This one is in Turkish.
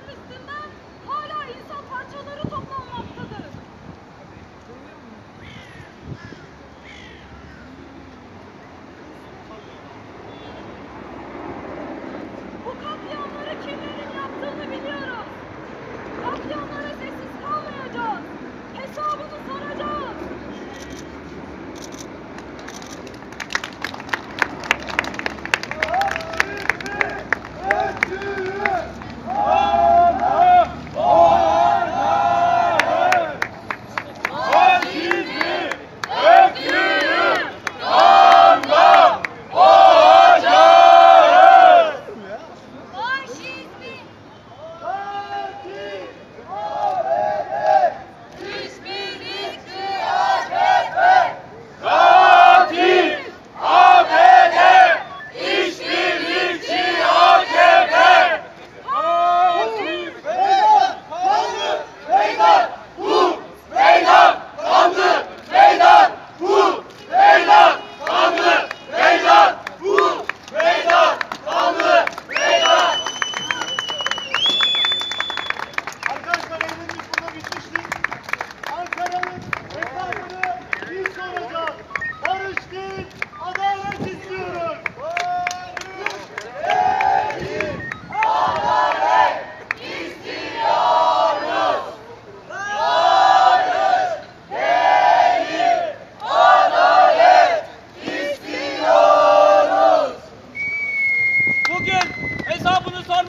üstünden hala insan parçaları toplanmaktadır. Bu katliamları kimlerin yaptığını biliyoruz. Katliamlara sessiz kalmayacağız. Hesabını soracağız. Ankara'nın hesabını biz soracağız. Barış değil, adalet istiyoruz. Bugün hesabını sormak